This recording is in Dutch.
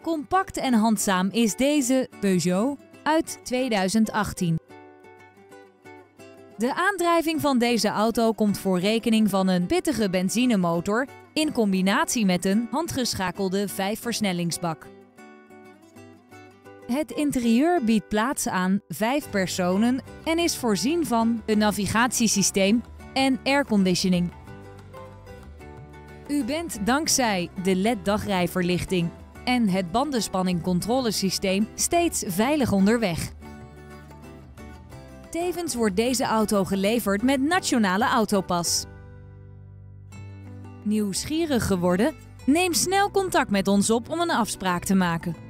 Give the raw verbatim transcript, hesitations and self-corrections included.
Compact en handzaam is deze Peugeot uit tweeduizend achttien. De aandrijving van deze auto komt voor rekening van een pittige benzinemotor in combinatie met een handgeschakelde vijfversnellingsbak. Het interieur biedt plaats aan vijf personen en is voorzien van een navigatiesysteem en airconditioning. U bent dankzij de L E D-dagrijverlichting en het bandenspanningcontrolesysteem steeds veilig onderweg. Tevens wordt deze auto geleverd met Nationale Autopas. Nieuwsgierig geworden? Neem snel contact met ons op om een afspraak te maken.